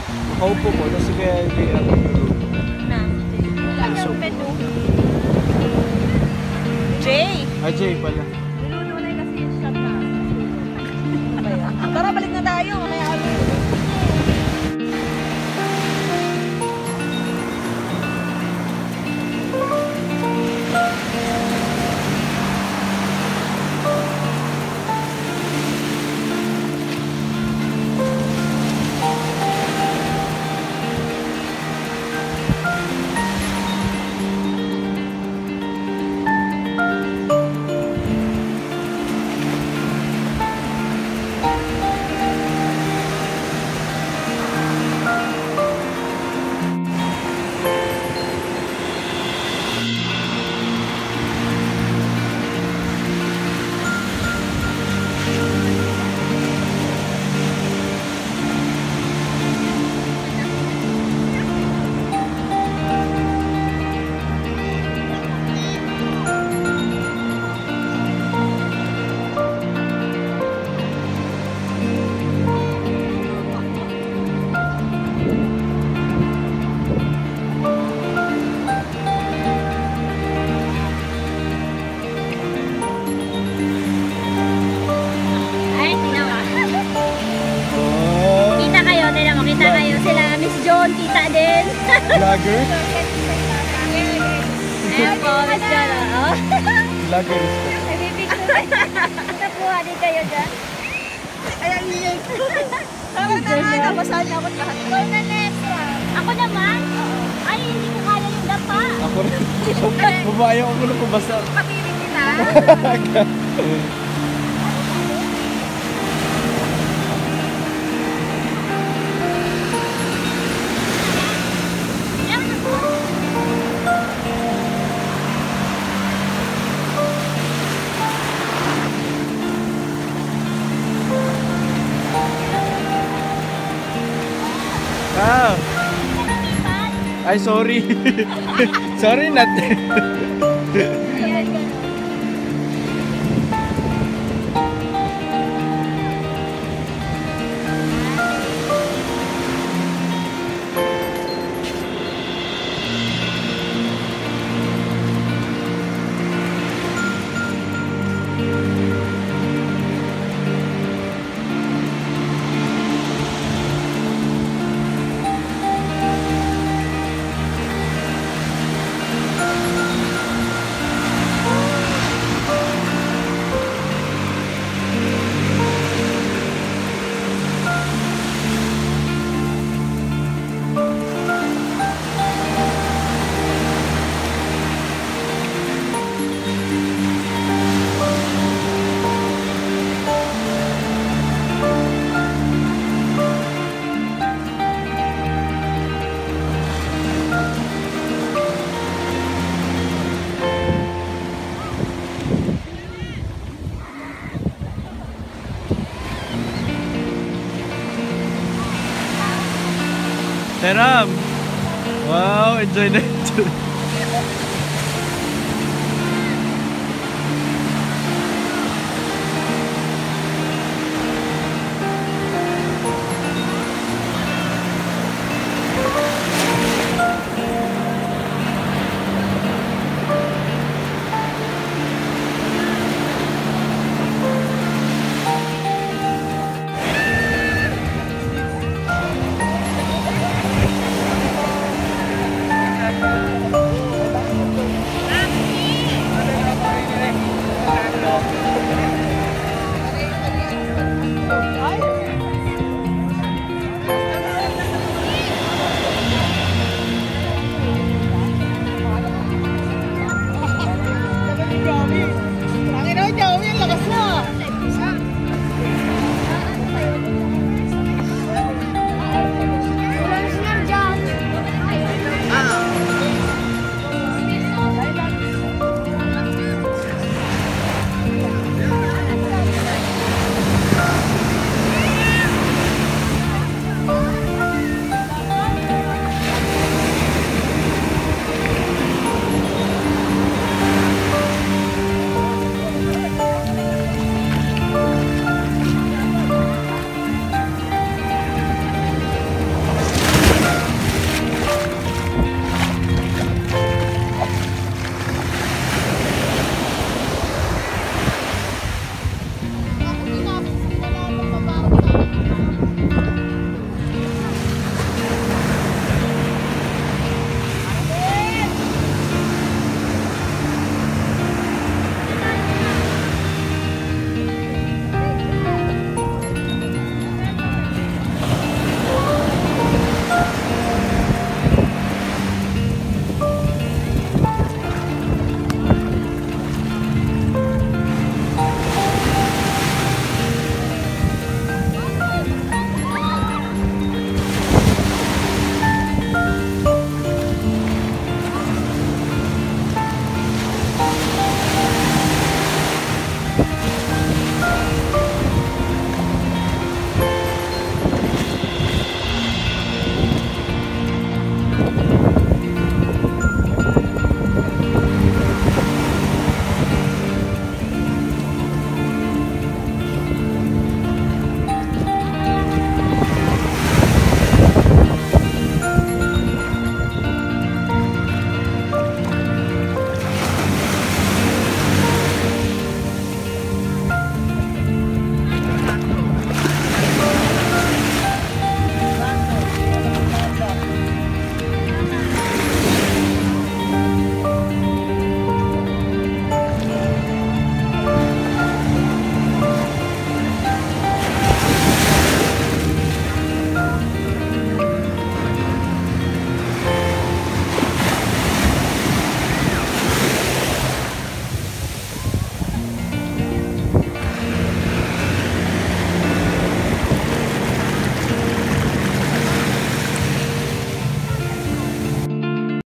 Nakaupo ko, tapos kaya hindi ako nalulog. Na. So, Jay! Jay pala. Nilulunay kasi yung shop na. Tara, balik na tayo. Mamaya kami. John, kita din. Vlogger? Ayan po, Miss John. Vlogger. Nakuha din kayo dyan. Ayan niya. Tama na nga, nabasahan ako lahat. Ikaw na next one. Ako naman? Ay, hindi ko kaya yung dapa. Ako rin. Babae ako muna pabasa. Papirin kita. Ah. Ay, sorry. Sorry, Nat. Teram! Wow, enjoy na enjoy.